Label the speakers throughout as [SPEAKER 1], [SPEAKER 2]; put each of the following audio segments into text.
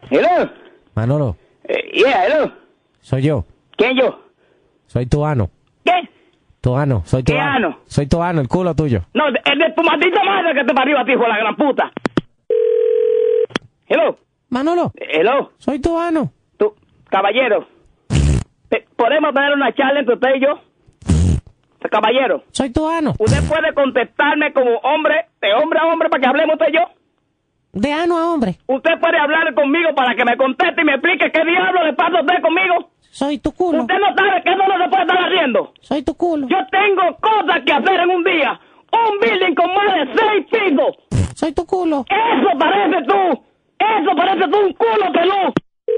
[SPEAKER 1] Hello.
[SPEAKER 2] Manolo,
[SPEAKER 1] Hello.
[SPEAKER 2] soy yo.
[SPEAKER 1] ¿Quién yo?
[SPEAKER 2] Soy tu ano.
[SPEAKER 1] ¿Qué?
[SPEAKER 2] Tu ano, soy tu
[SPEAKER 1] ¿Qué
[SPEAKER 2] ano.
[SPEAKER 1] ano?
[SPEAKER 2] Soy tu ano, el culo tuyo.
[SPEAKER 1] No, es de tu maldita madre que te parió a ti, hijo de la gran puta. Hello.
[SPEAKER 2] Manolo,
[SPEAKER 1] Hello.
[SPEAKER 2] soy tu ano.
[SPEAKER 1] Tú, caballero. ¿Podemos tener una charla entre usted y yo? Caballero.
[SPEAKER 2] Soy tu ano.
[SPEAKER 1] ¿Usted puede contestarme como hombre, de hombre a hombre, para que hablemos usted y yo?
[SPEAKER 2] De ano a hombre.
[SPEAKER 1] ¿Usted puede hablar conmigo para que me conteste y me explique qué diablo le pasa a usted conmigo?
[SPEAKER 2] Soy tu culo.
[SPEAKER 1] ¿Usted no sabe que eso no se puede estar haciendo?
[SPEAKER 2] Soy tu culo.
[SPEAKER 1] Yo tengo cosas que hacer en un día. Un building con más de 6 pisos.
[SPEAKER 2] Soy tu culo.
[SPEAKER 1] Eso parece tú. Eso parece tú un culo peludo.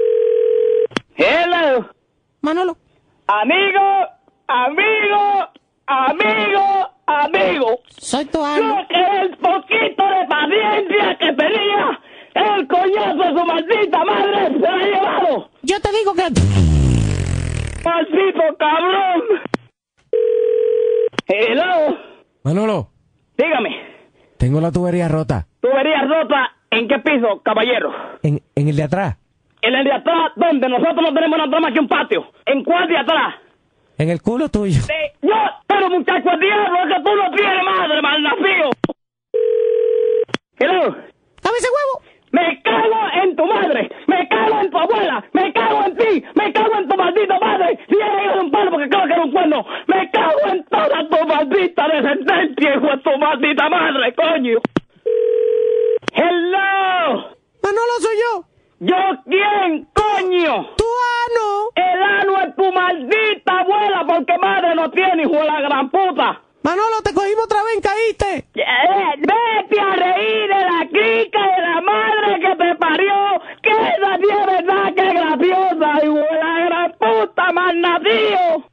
[SPEAKER 1] Hello.
[SPEAKER 2] Manolo.
[SPEAKER 1] Amigo, amigo, amigo, amigo.
[SPEAKER 2] Soy tu
[SPEAKER 1] Yo
[SPEAKER 2] ano.
[SPEAKER 1] que el poquito de paciencia que tenía, el coñazo de su maldita madre se la ha llevado.
[SPEAKER 2] Yo te digo que...
[SPEAKER 1] ¡Maldito cabrón! Hello.
[SPEAKER 2] Manolo,
[SPEAKER 1] Dígame,
[SPEAKER 2] tengo la tubería rota.
[SPEAKER 1] ¿tubería rota en qué piso, caballero?
[SPEAKER 2] En el de atrás.
[SPEAKER 1] ¿En el de atrás? ¿Dónde? Nosotros no tenemos nada más que un patio. ¿En cuál de atrás?
[SPEAKER 2] En el culo tuyo.
[SPEAKER 1] Yo, pero muchacho, el diablo, es que tú no tienes madre, malnacido. Hello.
[SPEAKER 2] ¡Dame ese huevo!
[SPEAKER 1] Me cago en tu madre, me cago en tu abuela, me cago en ti, me cago en tu maldita madre. Si eres hijo de un palo porque creo que era un cuerno, me cago en toda tu maldita descendencia, hijo de tu maldita madre, coño. Hello.
[SPEAKER 2] Manolo, soy yo.
[SPEAKER 1] ¿Yo quién, coño?
[SPEAKER 2] Tu ano.
[SPEAKER 1] El ano es tu maldita abuela porque madre no tiene, hijo de la gran puta.
[SPEAKER 2] Manolo, te cogimos otra vez, caíste.
[SPEAKER 1] Vete a reír de la crica de la madre que te parió, que esa sí es verdad que es graciosa, hijo de la gran puta, malnacido.